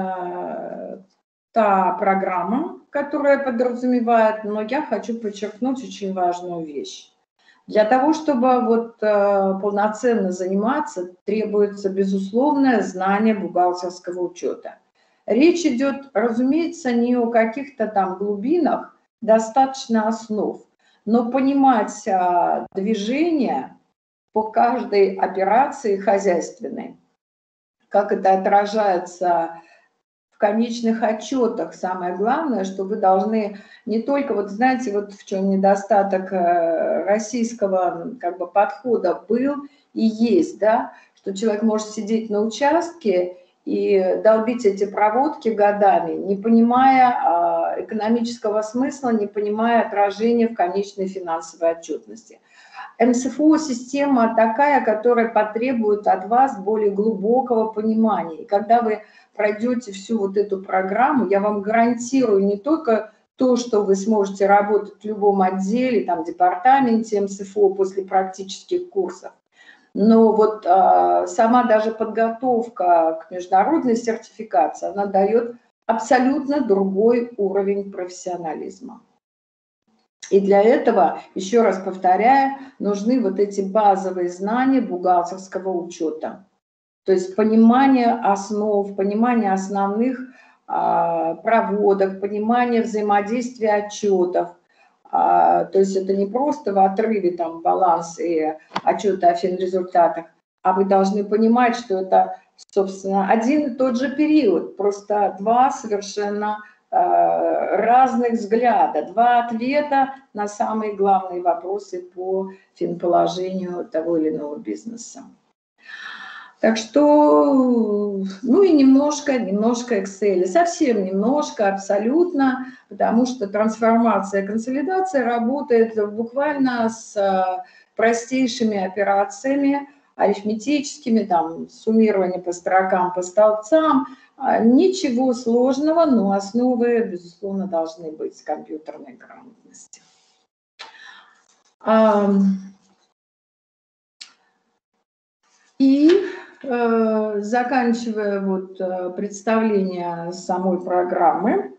[SPEAKER 2] та программа, которая подразумевает, но я хочу подчеркнуть очень важную вещь. Для того, чтобы вот полноценно заниматься, требуется безусловное знание бухгалтерского учета. Речь идет, разумеется, не о каких-то там глубинах, достаточно основ, но понимать движение по каждой операции хозяйственной, как это отражается в конечных отчетах. Самое главное, что вы должны не только, вот знаете, вот в чем недостаток российского как бы подхода был и есть, да, что человек может сидеть на участке и долбить эти проводки годами, не понимая экономического смысла, не понимая отражения в конечной финансовой отчетности. МСФО-система такая, которая потребует от вас более глубокого понимания. И когда вы пройдете всю вот эту программу, я вам гарантирую не только то, что вы сможете работать в любом отделе, там, департаменте МСФО после практических курсов, но вот сама даже подготовка к международной сертификации, она дает абсолютно другой уровень профессионализма. И для этого, еще раз повторяю, нужны вот эти базовые знания бухгалтерского учета. То есть понимание основ, понимание основных проводок, понимание взаимодействия отчетов. То есть это не просто в отрыве там баланс и отчеты о финрезультатах, а вы должны понимать, что это, собственно, один и тот же период, просто два совершенно разных взгляда, два ответа на самые главные вопросы по финположению того или иного бизнеса. Так что, ну и немножко Excel, совсем немножко, абсолютно, потому что трансформация, консолидация работает буквально с простейшими операциями, арифметическими, там, суммирование по строкам, по столбцам. Ничего сложного, но основы, безусловно, должны быть компьютерной грамотности. И заканчивая вот представление самой программы,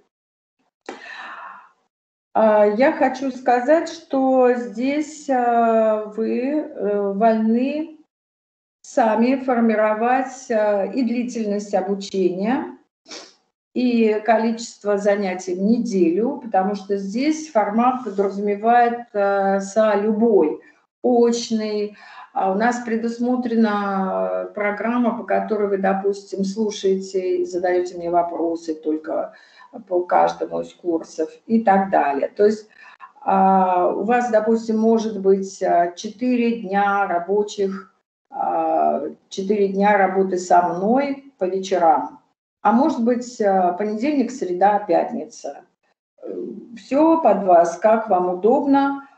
[SPEAKER 2] я хочу сказать, что здесь вы вольны сами формировать и длительность обучения, и количество занятий в неделю, потому что здесь формат подразумевает любой, очный. У нас предусмотрена программа, по которой вы, допустим, слушаете и задаете мне вопросы только по каждому из курсов и так далее. То есть у вас, допустим, может быть 4 дня рабочих, 4 дня работы со мной по вечерам, а может быть понедельник, среда, пятница. Все под вас, как вам удобно.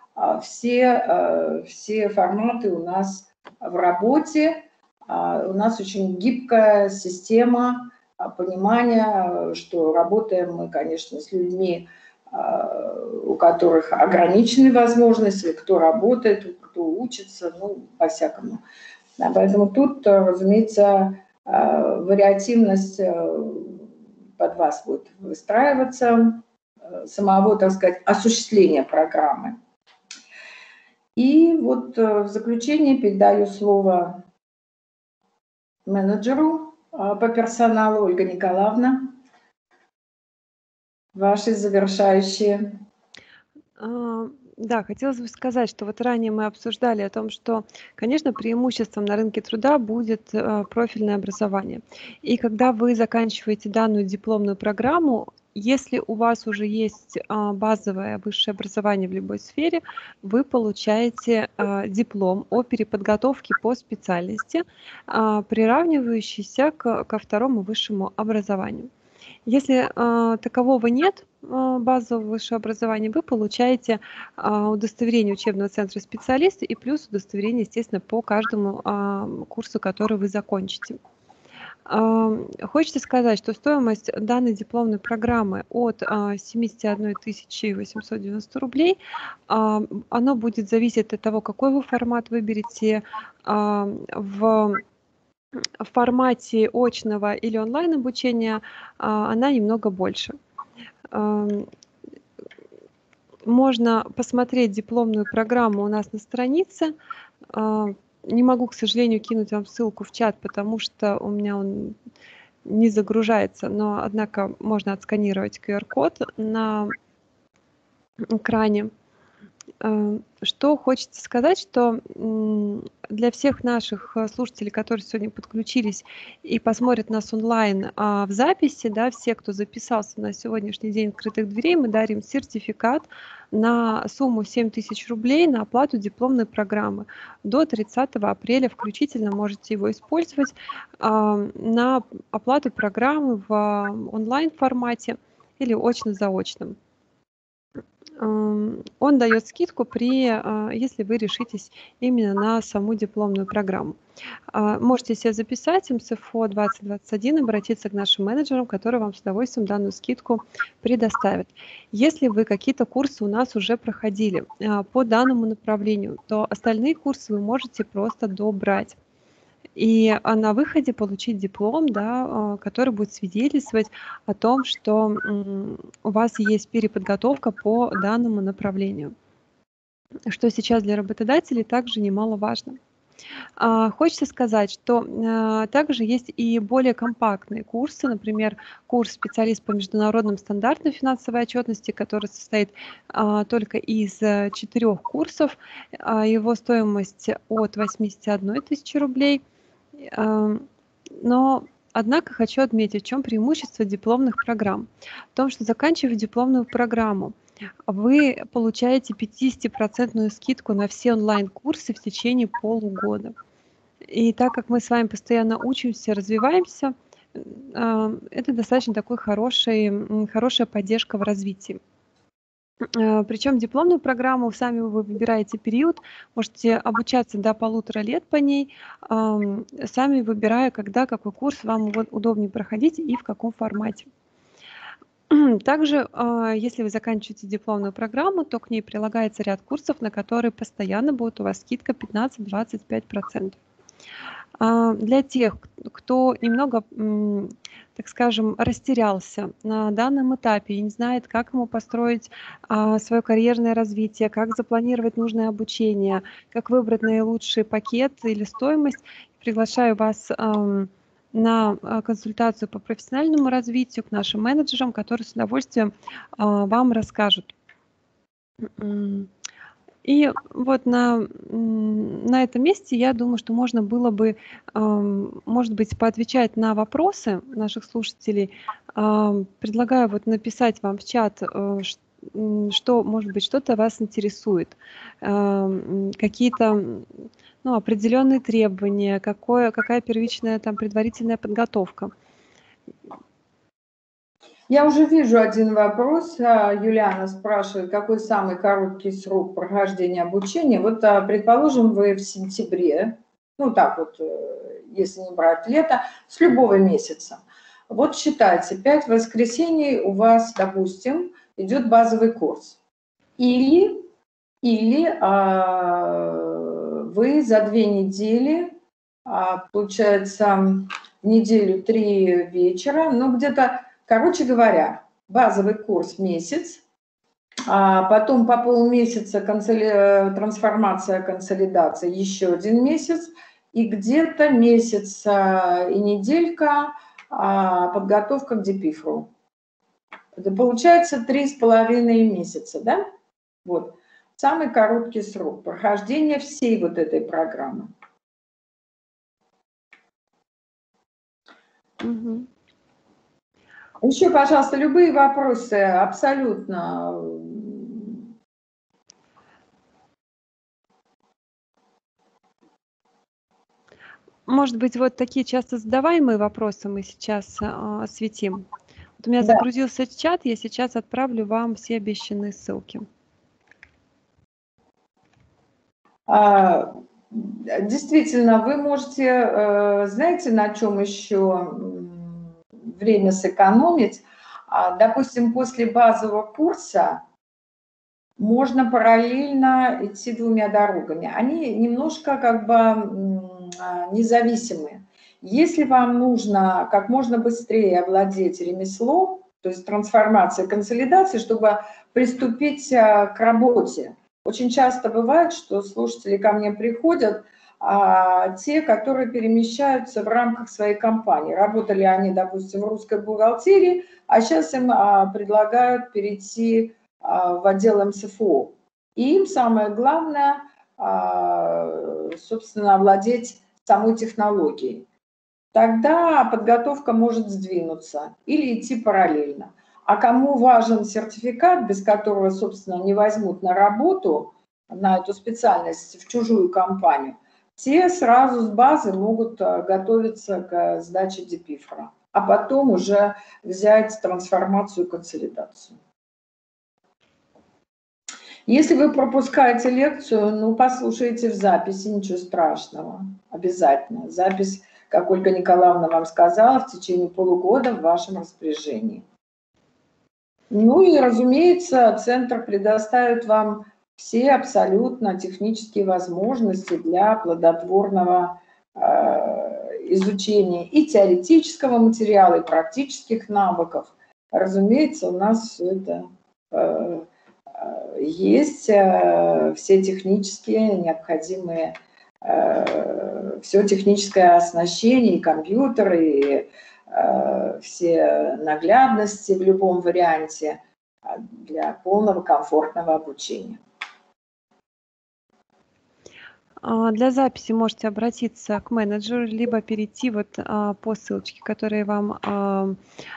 [SPEAKER 2] Все форматы у нас в работе. У нас очень гибкая система понимания, что работаем мы, конечно, с людьми, у которых ограничены возможности, кто работает, кто учится, ну, по-всякому. Поэтому тут, разумеется, вариативность под вас будет выстраиваться, самого, так сказать, осуществления программы. И вот в заключение передаю слово менеджеру по персоналу Ольга Николаевна. Ваши завершающие.
[SPEAKER 1] Да, хотелось бы сказать, что вот ранее мы обсуждали о том, что, конечно, преимуществом на рынке труда будет профильное образование. И когда вы заканчиваете данную дипломную программу, Если у вас уже есть базовое высшее образование в любой сфере, вы получаете диплом о переподготовке по специальности, приравнивающийся ко второму высшему образованию. Если такового нет, базового высшего образования, вы получаете удостоверение учебного центра специалиста и плюс удостоверение, естественно, по каждому курсу, который вы закончите. Хочется сказать, что стоимость данной дипломной программы от 71 890 рублей, оно будет зависеть от того, какой вы формат выберете, в формате очного или онлайн обучения она немного больше. Можно посмотреть дипломную программу у нас на странице. Не могу, к сожалению, кинуть вам ссылку в чат, потому что у меня он не загружается, но, однако, можно отсканировать QR-код на экране. Что хочется сказать, что для всех наших слушателей, которые сегодня подключились и посмотрят нас онлайн в записи, да, все, кто записался на сегодняшний день открытых дверей, мы дарим сертификат на сумму 7000 рублей на оплату дипломной программы. До 30 апреля включительно можете его использовать на оплату программы в онлайн-формате или очно-заочном. Он дает скидку, если вы решитесь именно на саму дипломную программу. Можете себе записать МСФО 2021, обратиться к нашим менеджерам, которые вам с удовольствием данную скидку предоставят. Если вы какие-то курсы у нас уже проходили по данному направлению, то остальные курсы вы можете просто добрать. И на выходе получить диплом, да, который будет свидетельствовать о том, что у вас есть переподготовка по данному направлению, что сейчас для работодателей также немаловажно. Хочется сказать, что также есть и более компактные курсы, например, курс «Специалист по международным стандартам финансовой отчетности», который состоит только из 4 курсов, его стоимость от 81 тысячи рублей. Но, однако, хочу отметить, в чем преимущество дипломных программ. В том, что, заканчивая дипломную программу, вы получаете 50% скидку на все онлайн-курсы в течение полугода. И так как мы с вами постоянно учимся, развиваемся, это достаточно такой хорошая поддержка в развитии. Причем дипломную программу сами вы выбираете период, можете обучаться до 1,5 лет по ней, сами выбирая, когда какой курс вам удобнее проходить и в каком формате. Также, если вы заканчиваете дипломную программу, то к ней прилагается ряд курсов, на которые постоянно будет у вас скидка 15-25%. Для тех, кто немного, так скажем, растерялся на данном этапе и не знает, как ему построить свое карьерное развитие, как запланировать нужное обучение, как выбрать наилучший пакет или стоимость, приглашаю вас на консультацию по профессиональному развитию к нашим менеджерам, которые с удовольствием вам расскажут. И вот на этом месте я думаю, что можно было бы, может быть, поотвечать на вопросы наших слушателей. Предлагаю вот написать вам в чат, что, может быть, что-то вас интересует, какие-то определенные требования, какая первичная там предварительная подготовка.
[SPEAKER 2] Я уже вижу один вопрос. Юлиана спрашивает, какой самый короткий срок прохождения обучения. Вот, предположим, вы в сентябре, ну так вот, если не брать лето, с любого месяца. Вот считайте, 5 воскресений у вас, допустим, идет базовый курс. Или вы за 2 недели, получается, в неделю 3 вечера, ну где-то... Короче говоря, базовый курс месяц, потом по полмесяца трансформация, консолидация, еще 1 месяц, и где-то месяц и неделька подготовка к ДПИФРу. Это получается 3,5 месяца, да? Вот. Самый короткий срок прохождения всей вот этой программы.
[SPEAKER 1] Угу.
[SPEAKER 2] Еще, пожалуйста, любые вопросы, абсолютно.
[SPEAKER 1] Может быть, вот такие часто задаваемые вопросы мы сейчас осветим. Вот у меня
[SPEAKER 2] Да.
[SPEAKER 1] загрузился чат, я сейчас отправлю вам все обещанные ссылки.
[SPEAKER 2] Действительно, вы можете, знаете, на чем еще время сэкономить? Допустим, после базового курса можно параллельно идти двумя дорогами. Они немножко как бы независимые. Если вам нужно как можно быстрее овладеть ремеслом, то есть трансформация, консолидация, чтобы приступить к работе. Очень часто бывает, что слушатели ко мне приходят, те, которые перемещаются в рамках своей компании. Работали они, допустим, в русской бухгалтерии, а сейчас им предлагают перейти в отдел МСФО. И им самое главное, собственно, овладеть самой технологией. Тогда подготовка может сдвинуться или идти параллельно. А кому важен сертификат, без которого, собственно, не возьмут на работу, на эту специальность в чужую компанию, те сразу с базы могут готовиться к сдаче ДПИФРа, а потом уже взять трансформацию и консолидацию. Если вы пропускаете лекцию, ну, послушайте в записи, ничего страшного, обязательно. Запись, как Ольга Николаевна вам сказала, в течение полугода в вашем распоряжении. Ну и, разумеется, центр предоставит вам все абсолютно технические возможности для плодотворного изучения и теоретического материала, и практических навыков. Разумеется, у нас все это есть, все технические необходимые, все техническое оснащение, и компьютеры, и все наглядности в любом варианте для полного комфортного обучения.
[SPEAKER 1] Для записи можете обратиться к менеджеру, либо перейти вот по ссылочке, которую я вам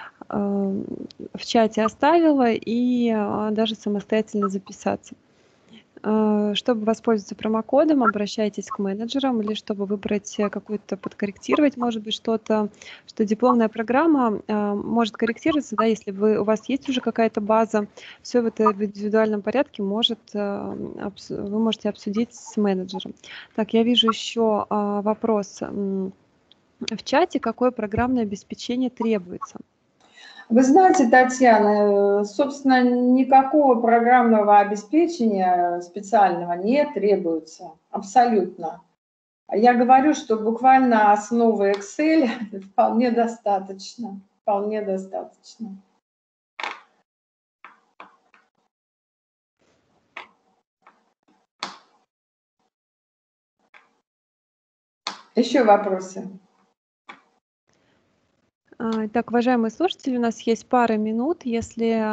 [SPEAKER 1] в чате оставила, и даже самостоятельно записаться. Чтобы воспользоваться промокодом, обращайтесь к менеджерам, или чтобы выбрать какую-то, подкорректировать, может быть, что-то, что дипломная программа может корректироваться, да, если у вас есть уже какая-то база, все в индивидуальном порядке вы можете обсудить с менеджером. Так, я вижу еще вопрос в чате, какое программное обеспечение требуется.
[SPEAKER 2] Вы знаете, Татьяна, собственно, никакого программного обеспечения специального не требуется, абсолютно. Я говорю, что буквально основы Excel вполне достаточно, вполне достаточно. Еще вопросы?
[SPEAKER 1] Так, уважаемые слушатели, у нас есть пара минут. Если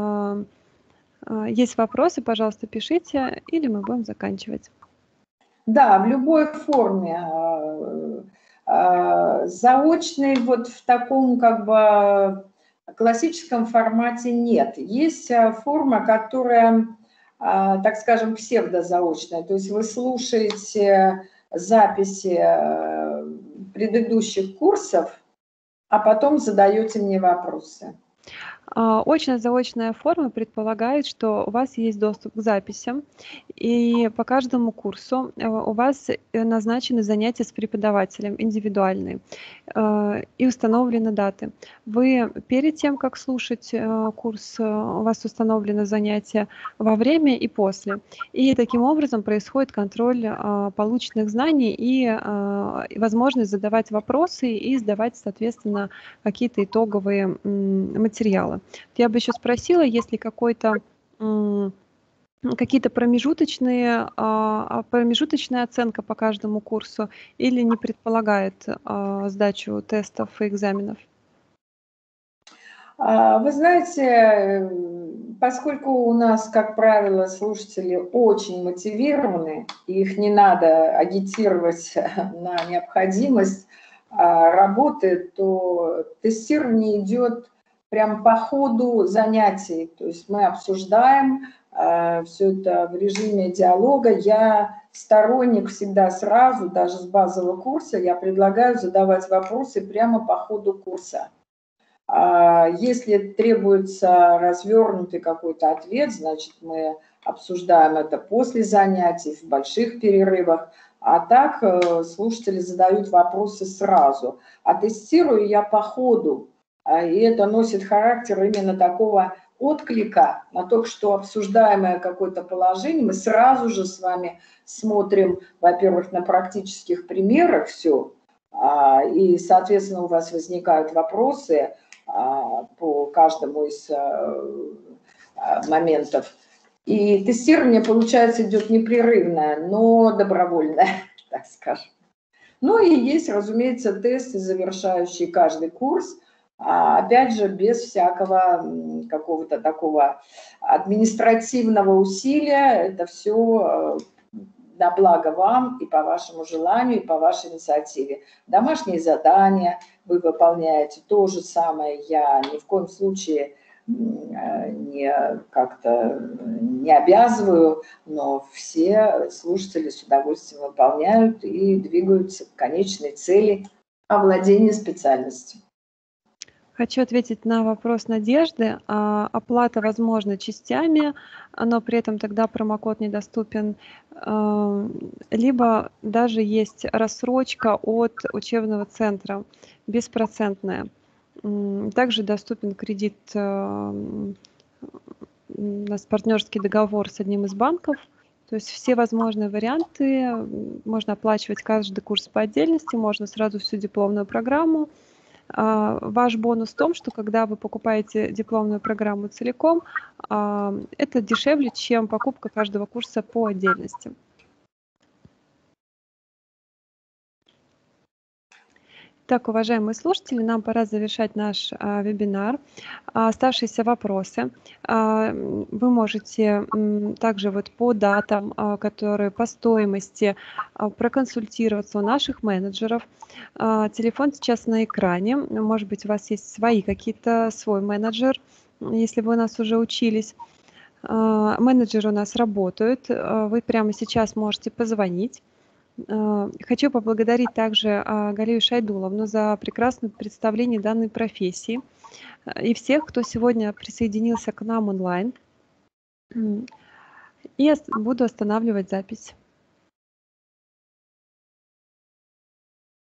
[SPEAKER 1] есть вопросы, пожалуйста, пишите, или мы будем заканчивать.
[SPEAKER 2] Да, в любой форме. Заочный вот в таком как бы классическом формате нет. Есть форма, которая, так скажем, псевдозаочная. То есть вы слушаете записи предыдущих курсов, а потом задаете мне вопросы.
[SPEAKER 1] Очно-заочная форма предполагает, что у вас есть доступ к записям, и по каждому курсу у вас назначены занятия с преподавателем индивидуальные, и установлены даты. Вы перед тем, как слушать курс, у вас установлены занятия во время и после. И таким образом происходит контроль полученных знаний и возможность задавать вопросы и сдавать, соответственно, какие-то итоговые материалы. Я бы еще спросила, есть ли какие-то промежуточная оценка по каждому курсу или не предполагает сдачу тестов и экзаменов?
[SPEAKER 2] Вы знаете, поскольку у нас, как правило, слушатели очень мотивированы, и их не надо агитировать на необходимость работы, то тестирование идет прям по ходу занятий. То есть мы обсуждаем все это в режиме диалога. Я сторонник всегда сразу, даже с базового курса, я предлагаю задавать вопросы прямо по ходу курса. Если требуется развернутый какой-то ответ, значит, мы обсуждаем это после занятий, в больших перерывах. А так слушатели задают вопросы сразу. А тестирую я по ходу. И это носит характер именно такого отклика на только что обсуждаемое какое-то положение. Мы сразу же с вами смотрим, во-первых, на практических примерах все, и, соответственно, у вас возникают вопросы по каждому из моментов. И тестирование, получается, идет непрерывное, но добровольное, так скажем. Ну и есть, разумеется, тесты, завершающие каждый курс, опять же, без всякого какого-то такого административного усилия. Это все на благо вам и по вашему желанию, и по вашей инициативе. Домашние задания вы выполняете, то же самое. Я ни в коем случае как-то не обязываю, но все слушатели с удовольствием выполняют и двигаются к конечной цели овладения специальностью.
[SPEAKER 1] Хочу ответить на вопрос Надежды. Оплата возможна частями, но при этом тогда промокод недоступен. Либо даже есть рассрочка от учебного центра, беспроцентная. Также доступен кредит, у нас партнерский договор с одним из банков. То есть все возможные варианты. Можно оплачивать каждый курс по отдельности, можно сразу всю дипломную программу. Ваш бонус в том, что когда вы покупаете дипломную программу целиком, это дешевле, чем покупка каждого курса по отдельности. Так, уважаемые слушатели, нам пора завершать наш вебинар. Оставшиеся вопросы вы можете также вот по датам, которые по стоимости, проконсультироваться у наших менеджеров. Телефон сейчас на экране. Может быть, у вас есть свои какие-то, свой менеджер, если вы у нас уже учились. Менеджеры у нас работают. Вы прямо сейчас можете позвонить. Хочу поблагодарить также Галию Шайдуловну за прекрасное представление данной профессии и всех, кто сегодня присоединился к нам онлайн. И буду останавливать запись.